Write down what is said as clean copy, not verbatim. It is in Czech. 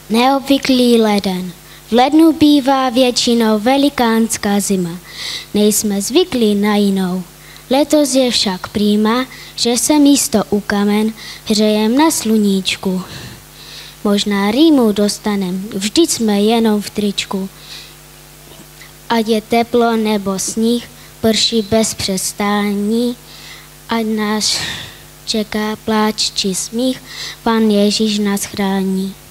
Neobvyklý leden. V lednu bývá většinou velikánská zima. Nejsme zvyklí na jinou. Letos je však prýma, že se místo u kamen hřejem na sluníčku. Možná rýmu dostanem, vždyť jsme jenom v tričku. Ať je teplo nebo sníh, prší bez přestání, ať nás čeká pláč či smích, Pán Ježíš nás chrání.